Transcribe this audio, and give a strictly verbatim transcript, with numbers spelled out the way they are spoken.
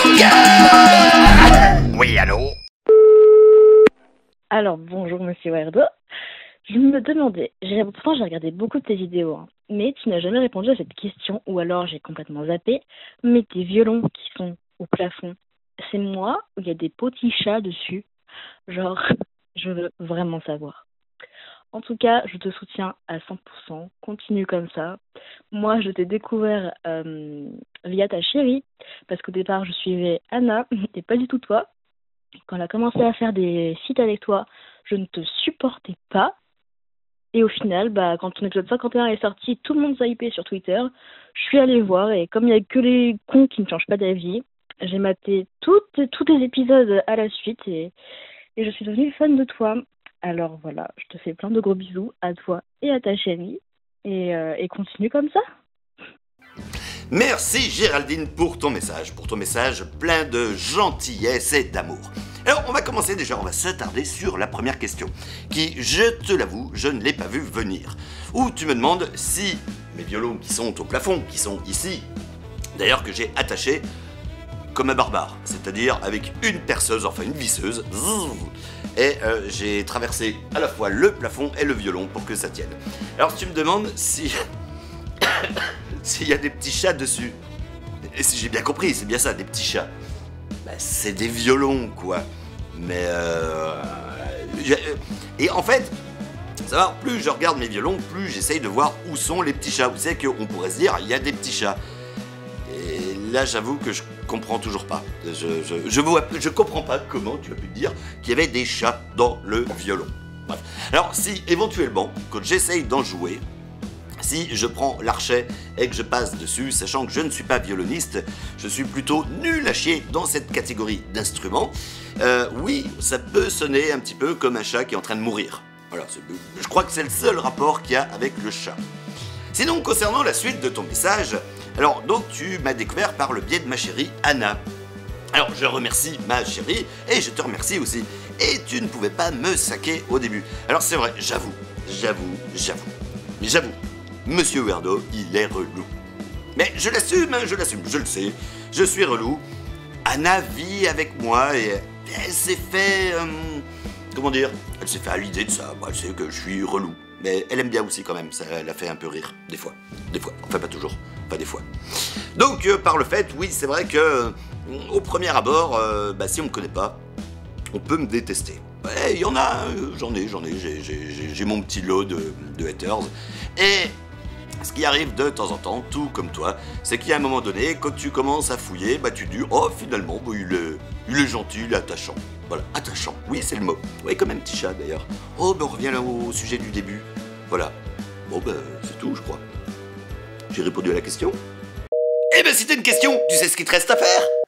Oui, allô? Alors, bonjour Monsieur Werdo. Je me demandais, j'ai, pourtant j'ai regardé beaucoup de tes vidéos, hein, mais tu n'as jamais répondu à cette question, ou alors j'ai complètement zappé, mais tes violons qui sont au plafond, c'est moi ou il y a des petits chats dessus? Genre, je veux vraiment savoir. En tout cas, je te soutiens à cent pour cent, continue comme ça. Moi, je t'ai découvert euh, via ta chérie, parce qu'au départ, je suivais Anna, et pas du tout toi. Quand elle a commencé à faire des sites avec toi, je ne te supportais pas. Et au final, bah, quand ton épisode cinquante et un est sorti, tout le monde s'est hypé sur Twitter. Je suis allée voir et comme il n'y a que les cons qui ne changent pas d'avis, j'ai maté toutes, tous tes épisodes à la suite et, et je suis devenue fan de toi. Alors voilà, je te fais plein de gros bisous à toi et à ta chérie et, euh, et continue comme ça. Merci Géraldine pour ton message, pour ton message plein de gentillesse et d'amour. Alors on va commencer déjà, on va s'attarder sur la première question, qui, je te l'avoue, je ne l'ai pas vue venir. Où tu me demandes si mes violons qui sont au plafond, qui sont ici, d'ailleurs que j'ai attaché comme un barbare, c'est-à-dire avec une perceuse, enfin une visseuse, et euh, j'ai traversé à la fois le plafond et le violon pour que ça tienne. Alors tu me demandes si... s'il y a des petits chats dessus. Et si j'ai bien compris, c'est bien ça, des petits chats. Bah, c'est des violons, quoi. Mais euh... Et en fait, ça va, plus je regarde mes violons, plus j'essaye de voir où sont les petits chats. Vous savez qu'on pourrait se dire, il y a des petits chats. Et là, j'avoue que je comprends toujours pas. Je, je, je, vois, je comprends pas comment tu as pu dire qu'il y avait des chats dans le violon. Bref. Alors, si éventuellement, quand j'essaye d'en jouer, si je prends l'archet et que je passe dessus, sachant que je ne suis pas violoniste, je suis plutôt nul à chier dans cette catégorie d'instruments, euh, oui, ça peut sonner un petit peu comme un chat qui est en train de mourir. Voilà, je crois que c'est le seul rapport qu'il y a avec le chat. Sinon, concernant la suite de ton message, alors donc tu m'as découvert par le biais de ma chérie Anna. Alors je remercie ma chérie et je te remercie aussi. Et tu ne pouvais pas me saquer au début. Alors c'est vrai, j'avoue, j'avoue, j'avoue, mais j'avoue. Monsieur Werdo, il est relou. Mais je l'assume, hein, je l'assume, je le sais. Je suis relou. Anna vit avec moi et elle s'est fait... Euh, comment dire? Elle s'est fait à l'idée de ça. Moi, elle sait que je suis relou. Mais elle aime bien aussi quand même. Ça l'a fait un peu rire. Des fois. Des fois. Enfin, pas toujours. Pas des fois. Donc, euh, par le fait, oui, c'est vrai que... Euh, au premier abord, euh, bah, si on me connaît pas, on peut me détester. Ouais, il y en a, euh, j'en ai, j'en ai. J'ai mon petit lot de, de haters. Et... ce qui arrive de temps en temps, tout comme toi, c'est qu'à un moment donné, quand tu commences à fouiller, bah tu te dis, oh finalement, bah, il, est, il est gentil, il est attachant. Voilà, attachant, oui c'est le mot. Oui, comme un petit chat d'ailleurs. Oh, bah on revient là au sujet du début. Voilà. Bon, bah c'est tout, je crois. J'ai répondu à la question. Eh ben si t'as une question, tu sais ce qu'il te reste à faire.